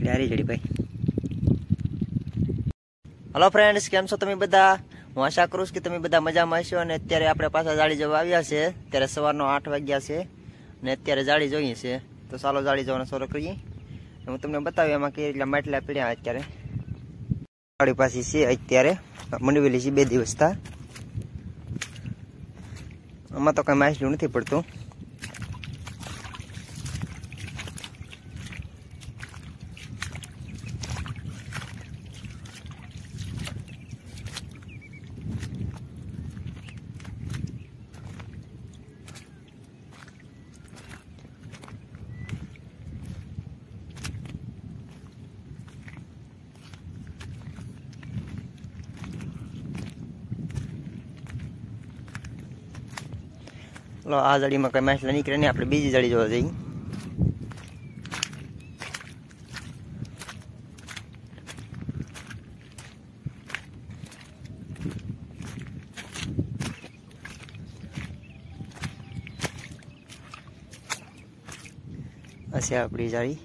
એટલે હારી જડી ભાઈ। हेलो फ्रेंड्स, केम छो तमे बधा? हूँ आशा करूँ कि तमे बधा मजामां हशो। अने अत्यारे आपणे पाछा जाળી जोवा आव्या छे। त्यारे सवारनो 8 वाग्या छे ने अत्यारे जाળી જોઈએ છે। तो चालो जाળી જોવાનો શરૂ કરીએ। હું તમને બતાવ્યું એમાં કે એટલા માટલા પડ્યા અત્યારે જાળી પાછી છે। અત્યારે મંડવેલી છે 2 દિવસ થા। આમાં તો કઈ માછલું નથી પડતું। लो आ जाड़ी में कई माछला निकले नहीं, आपणे बीजी जाड़ी जोवा जईए। आ छे आपणी जाड़ी।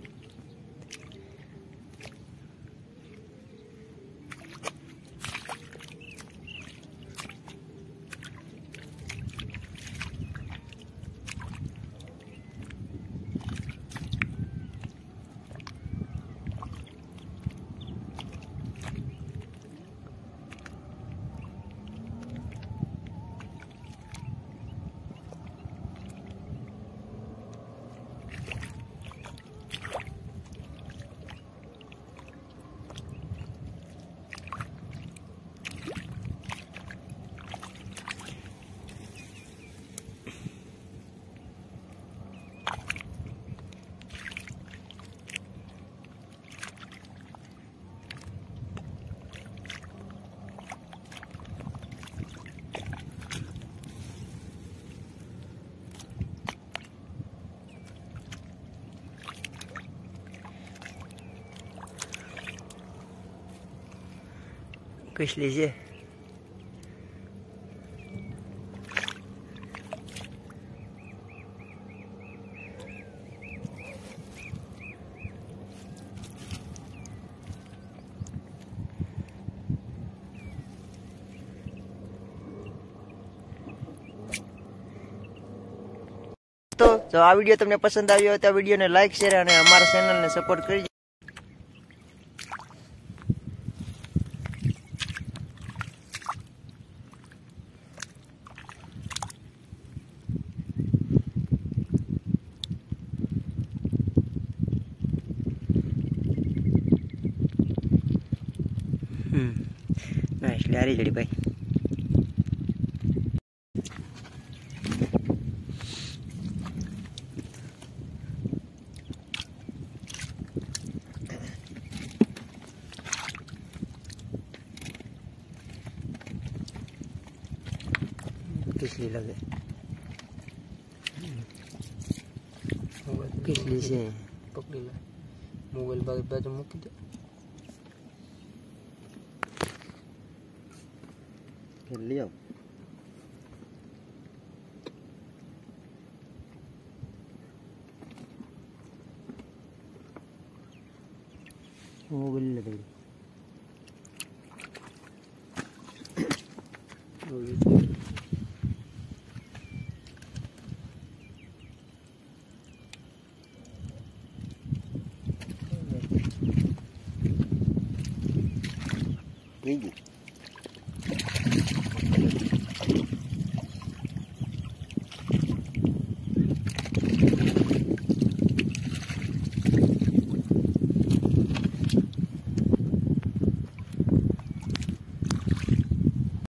कुछ लीजिए। तो जो आ वीडियो तमने पसंद आव्यो हो तो वीडियो ने लाइक शेयर और हमारा चैनल ने सपोर्ट करिए। नाइस लारी जड़ी भाई। किसली लगे किसली से पकड़ी ला। मोबाइल बाजू मूकी दे फिर लिया। मोबाइल ले दे Thank you.